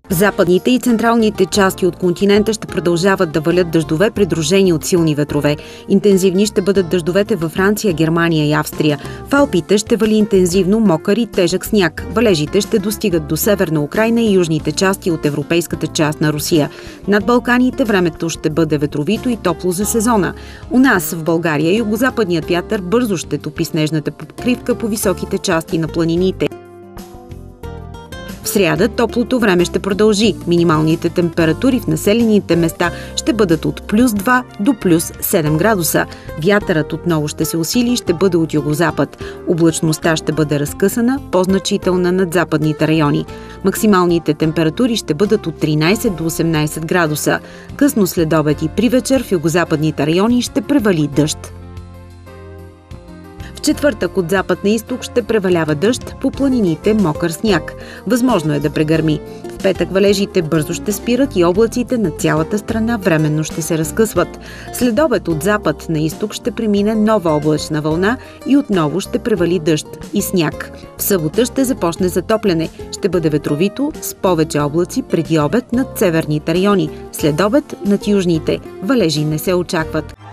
В западните и централните части от континента ще продължават да валят дъждове, придружени от силни ветрове. Интензивни ще бъдат дъждовете във Франция, Германия и Австрия. В Алпите ще вали интензивно мокър и тежък сняг. Валежите ще достигат до Северна Украйна и южните части от европейската част на Русия. Над Балканите времето ще бъде ветровито и топло за сезона. У нас, в България, югозападният вятър бързо ще топи снежната покривка по високите части на планините. В сряда топлото време ще продължи. Минималните температури в населените места ще бъдат от плюс 2 до плюс 7 градуса. Вятърът отново ще се усили и ще бъде от югозапад. Облачността ще бъде разкъсана, по-значителна над западните райони. Максималните температури ще бъдат от 13 до 18 градуса. Късно след обед и при вечер в югозападните райони ще превали дъжд. В четвъртък от запад на изток ще превалява дъжд, по планините мокър сняг. Възможно е да прегърми. В петък валежите бързо ще спират и облаците на цялата страна временно ще се разкъсват. След обед от запад на изток ще премине нова облачна вълна и отново ще превали дъжд и сняг. В събота ще започне затопляне. Ще бъде ветровито с повече облаци преди обед над северните райони. След обед над южните. Валежи не се очакват.